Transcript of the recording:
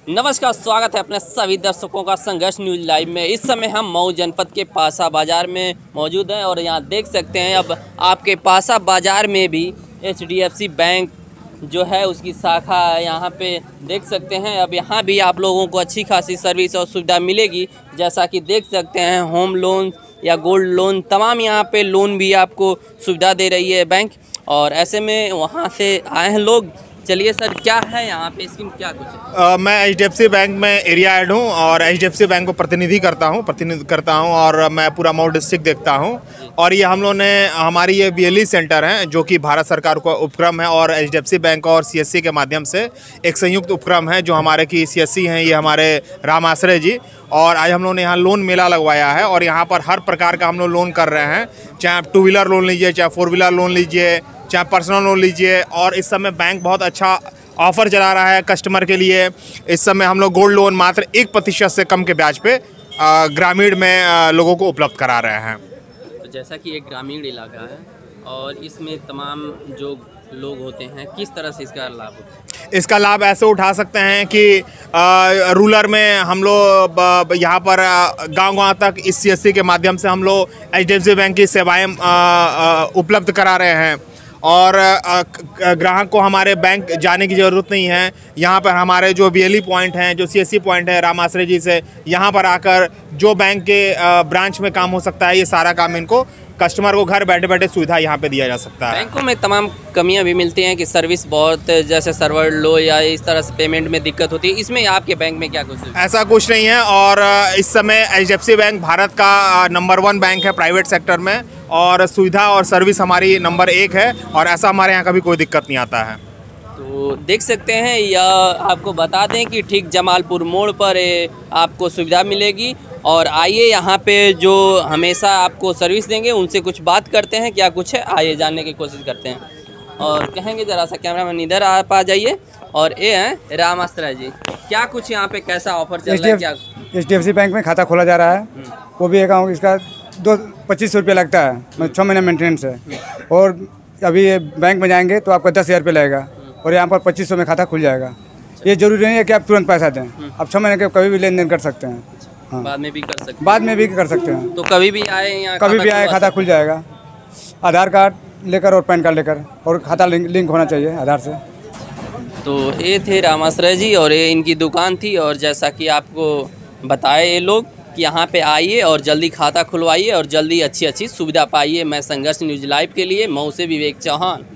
नमस्कार, स्वागत है अपने सभी दर्शकों का संघर्ष न्यूज लाइव में। इस समय हम मऊ जनपद के पासा बाज़ार में मौजूद हैं और यहाँ देख सकते हैं अब आपके पासा बाज़ार में भी HDFC बैंक जो है उसकी शाखा यहाँ पे देख सकते हैं। अब यहाँ भी आप लोगों को अच्छी खासी सर्विस और सुविधा मिलेगी, जैसा कि देख सकते हैं होम लोन या गोल्ड लोन तमाम यहाँ पे लोन भी आपको सुविधा दे रही है बैंक। और ऐसे में वहाँ से आए हैं लोग। चलिए सर, क्या है यहाँ पे स्कीम, क्या कुछ है? मैं HDFC बैंक में एरिया हेड हूँ और HDFC बैंक को प्रतिनिधि करता हूँ और मैं पूरा मऊ डिस्ट्रिक्ट देखता हूँ। और ये हम लोगों ने हमारी ये BLE सेंटर है जो कि भारत सरकार का उपक्रम है और HDFC बैंक और CSC के माध्यम से एक संयुक्त उपक्रम है। जो हमारे की CSC हैं ये हमारे राम आश्रय जी, और आज हम लोगों ने यहाँ लोन मेला लगवाया है और यहाँ पर हर प्रकार का हम लोग लोन कर रहे हैं। चाहे आप 2 व्हीलर लोन लीजिए, चाहे 4 व्हीलर लोन लीजिए, चाहे पर्सनल लोन लीजिए। और इस समय बैंक बहुत अच्छा ऑफ़र चला रहा है कस्टमर के लिए। इस समय हम लोग गोल्ड लोन मात्र 1% से कम के ब्याज पे ग्रामीण में लोगों को उपलब्ध करा रहे हैं। तो जैसा कि एक ग्रामीण इलाका है और इसमें तमाम जो लोग होते हैं, किस तरह से इसका लाभ होता है? इसका लाभ ऐसे उठा सकते हैं कि रूरल में हम लोग यहाँ पर गांव-गांव तक इस CSC के माध्यम से हम लोग HDFC बैंक की सेवाएं उपलब्ध करा रहे हैं। और ग्राहक को हमारे बैंक जाने की ज़रूरत नहीं है। यहाँ पर हमारे जो BLE पॉइंट हैं, जो CSC पॉइंट है राम आश्रय जी से, यहाँ पर आकर जो बैंक के ब्रांच में काम हो सकता है, ये सारा काम इनको कस्टमर को घर बैठे बैठे सुविधा यहाँ पे दिया जा सकता है। बैंकों में तमाम कमियां भी मिलती हैं कि सर्विस बहुत, जैसे सर्वर लो या इस तरह से पेमेंट में दिक्कत होती है। इसमें आपके बैंक में क्या कुछ है? ऐसा कुछ नहीं है। और इस समय HDFC बैंक भारत का नंबर 1 बैंक है प्राइवेट सेक्टर में, और सुविधा और सर्विस हमारी नंबर 1 है और ऐसा हमारे यहाँ कभी कोई दिक्कत नहीं आता है। तो देख सकते हैं, या आपको बता दें कि ठीक जमालपुर मोड़ पर आपको सुविधा मिलेगी। और आइए यहाँ पे जो हमेशा आपको सर्विस देंगे उनसे कुछ बात करते हैं, क्या कुछ है आइए जानने की कोशिश करते हैं। और कहेंगे ज़रा सा कैमरामैन इधर आप आ जाइए। और ये हैं राम आश्रय जी, क्या कुछ यहाँ पे कैसा ऑफर चल रहा है? क्या HDFC बैंक में खाता खोला जा रहा है, वो भी एक इसका 2500 रुपये लगता है, मतलब 6 महीने मेंटेनेंस है। और अभी ये बैंक में जाएंगे तो आपका 10,000 रुपये लगेगा और यहाँ पर 2500 में खाता खुल जाएगा। ये जरूरी नहीं है कि आप तुरंत पैसा दें, आप 6 महीने के कभी भी लेन देन कर सकते हैं। हाँ, बाद में भी कर सकते हैं। बाद में भी कर सकते हैं। तो कभी भी आए यहाँ, कभी भी आए खाता खुल जाएगा। आधार कार्ड लेकर और पैन कार्ड लेकर, और खाता लिंक होना चाहिए आधार से। तो ये थे राम आश्रय जी और ये इनकी दुकान थी। और जैसा कि आपको बताए ये लोग कि यहाँ पे आइए और जल्दी खाता खुलवाइए और जल्दी अच्छी अच्छी सुविधा पाइए। मैं संघर्ष न्यूज लाइव के लिए मऊ से विवेक चौहान।